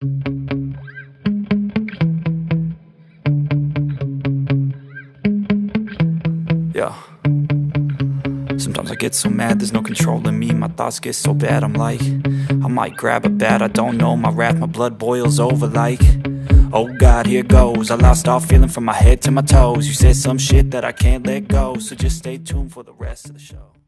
Yeah. Sometimes I get so mad, there's no controlling me. My thoughts get so bad, I'm like, I might grab a bat, I don't know. My wrath, my blood boils over like, oh God, here goes. I lost all feeling from my head to my toes. You said some shit that I can't let go, so just stay tuned for the rest of the show.